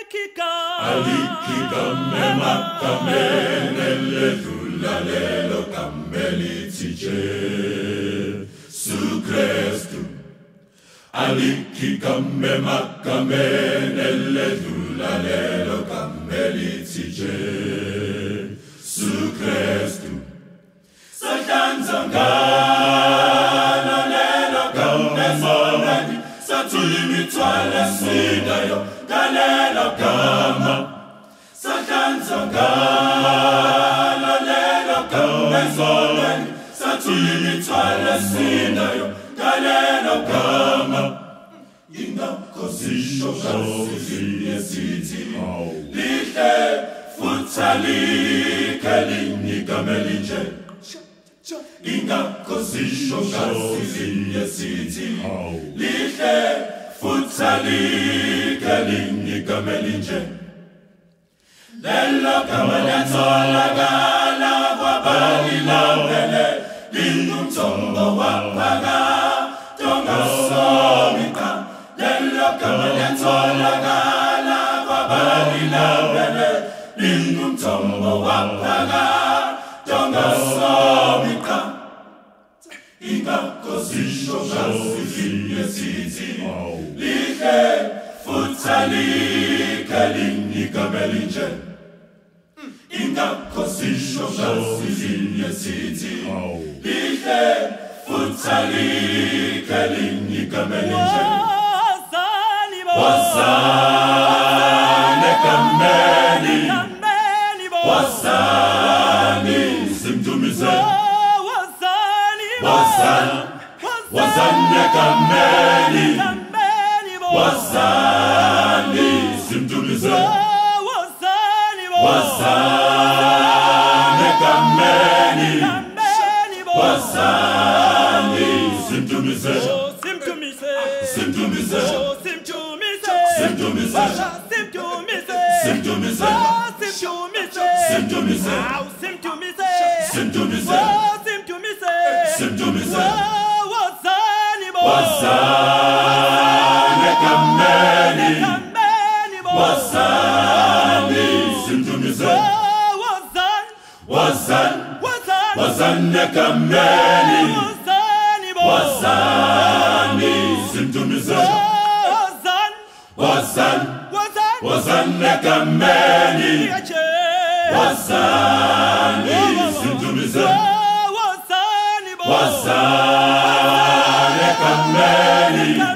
Alikika mema kamenele tulalelo kamelitiche su Kristu. Alikika mema kamenele tulalelo kamelitiche su Kristu. Satanzangana lelo kamezonani satulimitwale sidayo galelo kama Satanzangana lelo kamezonani satulimitwale sidayo galelo kama ingakosisho kasi yesithi lihle futhali kalinyi kamelinje ingakosisho kasi yesithi lihle futhali kalinyi kamelinje lelo kamelatholakala kwabali lawele lingumthombo waphaka tongasomika lelo kamelatholakala kwabali lawele lingumthombo waphaka tongasomika ingakosisho kasi yesithi lihle futhali kalinyi kamelinje ingakosisho kasi yesithi lihle futhali kalinyi kamelinje wazane kameli wazani simtumize wazane kameli wazani simtumize wazane kameli wazani simtumize simtumize simtumize simtumize simtumize simtumize simtumize wazane kameli wazani simtumize wazane kameli wazani simtumize wazane kameli wazani simtumize wazane kameli